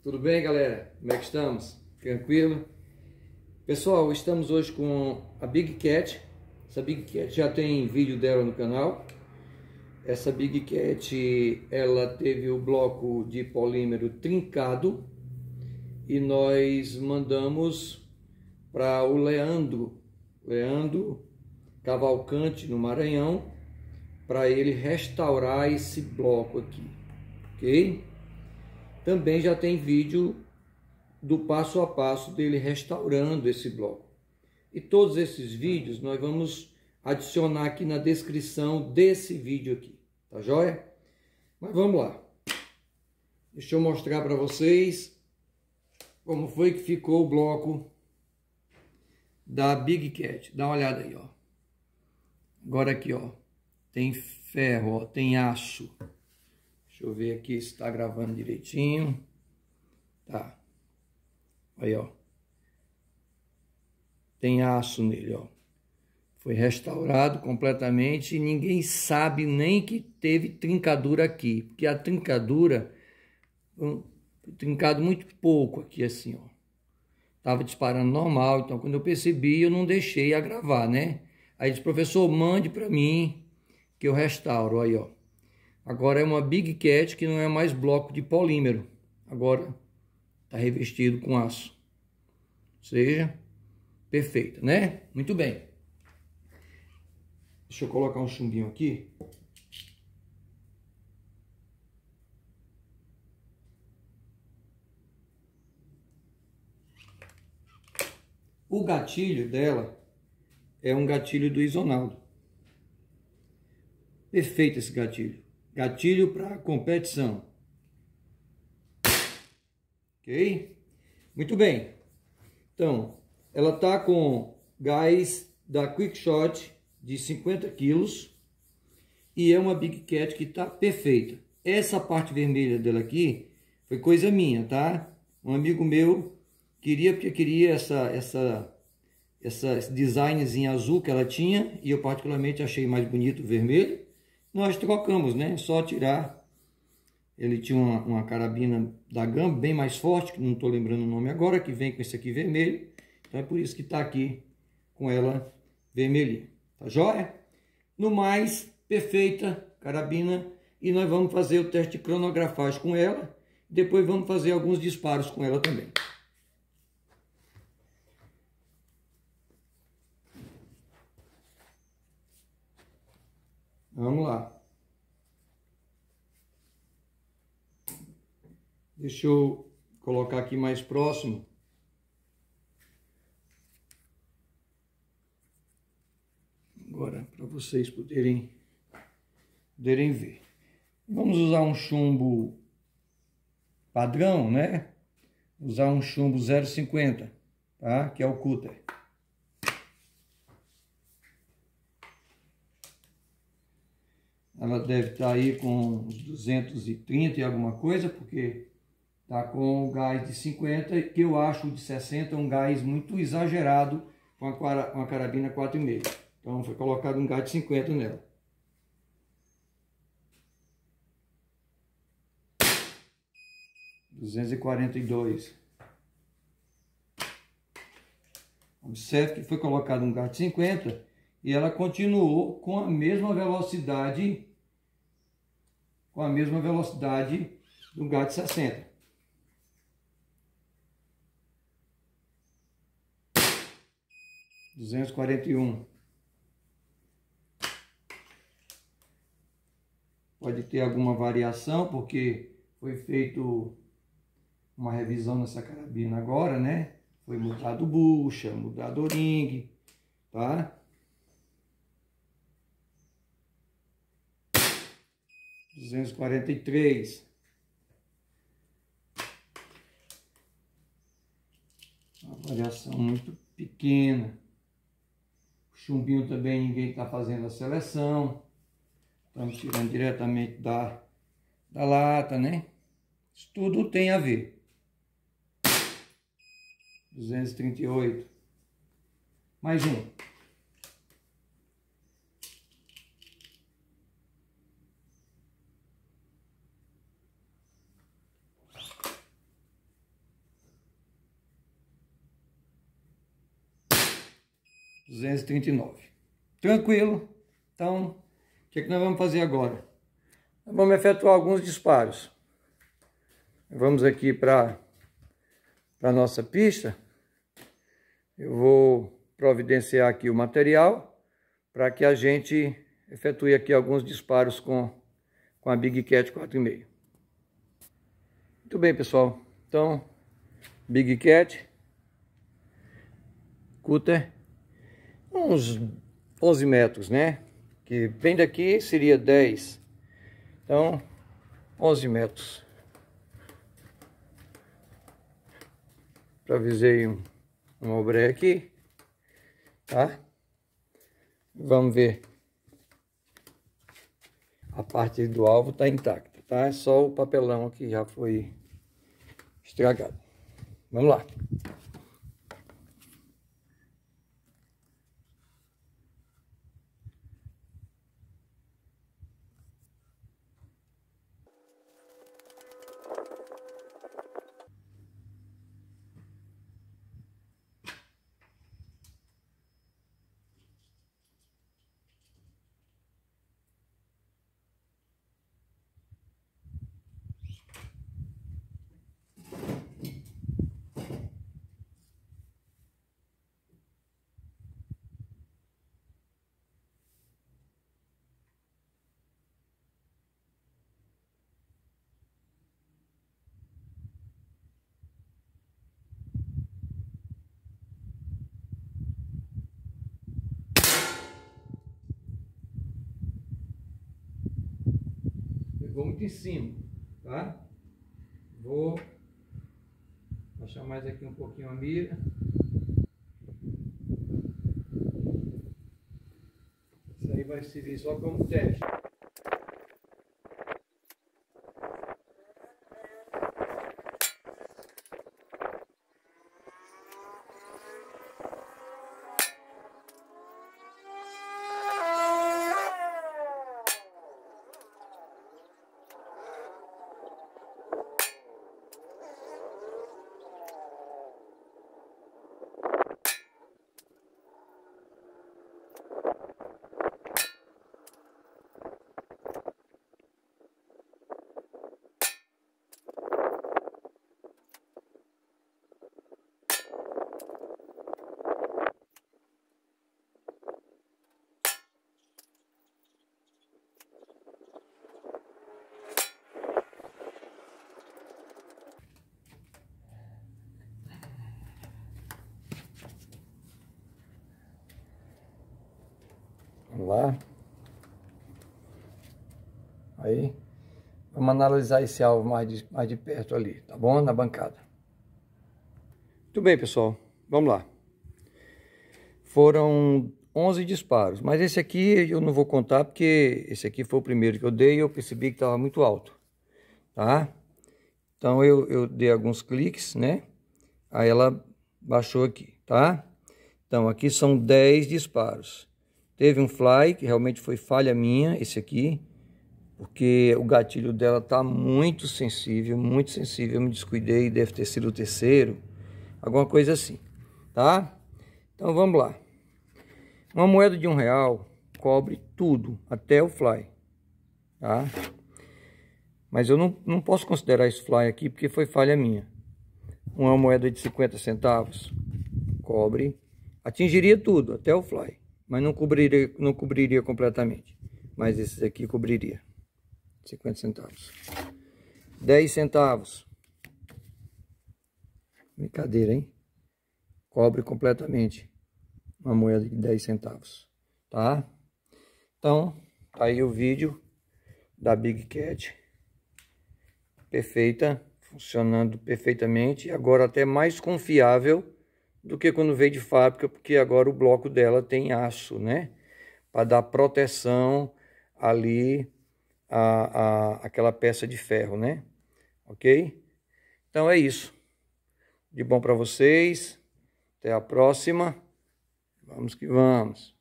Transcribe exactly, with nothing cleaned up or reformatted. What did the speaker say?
Tudo bem, galera? Como é que estamos? Tranquilo? Pessoal, estamos hoje com a Big Cat. Essa Big Cat já tem vídeo dela no canal. Essa Big Cat, ela teve o bloco de polímero trincado e nós mandamos para o Leandro, Leandro Cavalcante, no Maranhão, para ele restaurar esse bloco aqui, ok? Também já tem vídeo do passo a passo dele restaurando esse bloco. E todos esses vídeos nós vamos adicionar aqui na descrição desse vídeo aqui, tá joia? Mas vamos lá. Deixa eu mostrar para vocês como foi que ficou o bloco da Big Cat. Dá uma olhada aí, ó. Agora aqui, ó, tem ferro, ó, tem aço. Deixa eu ver aqui se está gravando direitinho. Tá. Aí, ó. Tem aço nele, ó. Foi restaurado completamente e ninguém sabe nem que teve trincadura aqui. Porque a trincadura, um, trincado muito pouco aqui, assim, ó. Tava disparando normal, então quando eu percebi, eu não deixei a gravar, né? Aí disse, professor, mande para mim que eu restauro. Aí, ó. Agora é uma Big Cat que não é mais bloco de polímero. Agora está revestido com aço. Ou seja, perfeito, né? Muito bem. Deixa eu colocar um chumbinho aqui. O gatilho dela é um gatilho do Isonaldo. Perfeito esse gatilho. Gatilho para competição. Ok? Muito bem. Então, ela está com gás da Quickshot de cinquenta quilos. E é uma Big Cat que está perfeita. Essa parte vermelha dela aqui foi coisa minha, tá? Um amigo meu queria, porque queria essa, essa, essa esse designzinho azul que ela tinha. E eu particularmente achei mais bonito o vermelho. Nós trocamos, né? Só tirar. Ele tinha uma, uma carabina da Gamba bem mais forte, que não estou lembrando o nome agora, que vem com esse aqui vermelho. Então é por isso que está aqui com ela vermelhinha. Tá joia? No mais, perfeita carabina. E nós vamos fazer o teste de cronografagem com ela. Depois vamos fazer alguns disparos com ela também. Vamos lá. Deixa eu colocar aqui mais próximo. Agora, para vocês poderem, poderem ver. Vamos usar um chumbo padrão, né? Usar um chumbo zero vírgula cinquenta, tá? Que é o Cutter. Ela deve estar aí com uns duzentos e trinta e alguma coisa, porque tá com o gás de cinquenta, que eu acho o de sessenta um gás muito exagerado com a, uma carabina quatro vírgula cinco. Então foi colocado um gás de cinquenta nela. duzentos e quarenta e dois. Observe que foi colocado um gás de cinquenta e ela continuou com a mesma velocidade, com a mesma velocidade do gás de sessenta. duzentos e quarenta e um. Pode ter alguma variação, porque foi feito uma revisão nessa carabina agora, né? Foi mudado bucha, mudado o-ring, tá? duzentos e quarenta e três. Uma variação muito pequena. O chumbinho também ninguém está fazendo a seleção. Estamos tirando diretamente da, da lata, né? Isso tudo tem a ver. duzentos e trinta e oito. Mais um. duzentos e trinta e nove. Tranquilo? Então, o que é que nós vamos fazer agora? Nós vamos efetuar alguns disparos. Vamos aqui para a nossa pista. Eu vou providenciar aqui o material para que a gente efetue aqui alguns disparos com, com a Big Cat quatro e meio. Muito bem, pessoal. Então, Big Cat, cutter, uns onze metros, né? Que bem daqui seria dez. Então, onze metros. Avisei um, um obré aqui, tá? Vamos ver. A parte do alvo tá intacta, tá? É só o papelão que já foi estragado. Vamos lá. Pegou muito em cima, tá? Vou baixar mais aqui um pouquinho a mira. Isso aí vai servir só como teste. Vamos lá. Aí, vamos analisar esse alvo mais de, mais de perto ali, tá bom? Na bancada. Muito bem, pessoal. Vamos lá. Foram onze disparos, mas esse aqui eu não vou contar porque esse aqui foi o primeiro que eu dei e eu percebi que estava muito alto, tá? Então eu, eu dei alguns cliques, né? Aí ela baixou aqui, tá? Então aqui são dez disparos. Teve um fly, que realmente foi falha minha, esse aqui, porque o gatilho dela tá muito sensível, muito sensível. Eu me descuidei, deve ter sido o terceiro, alguma coisa assim, tá? Então vamos lá. Uma moeda de um real cobre tudo, até o fly, tá? Mas eu não, não posso considerar esse fly aqui, porque foi falha minha. Uma moeda de cinquenta centavos cobre, atingiria tudo, até o fly. Mas não cobriria, não cobriria completamente. Mas esses aqui cobriria. cinquenta centavos. dez centavos. Brincadeira, hein? Cobre completamente uma moeda de dez centavos. Tá? Então, tá aí o vídeo da Big Cat. Perfeita. Funcionando perfeitamente. Agora até mais confiável do que quando veio de fábrica, porque agora o bloco dela tem aço, né? Para dar proteção ali a, a aquela peça de ferro, né? Ok? Então é isso. De bom para vocês. Até a próxima. Vamos que vamos.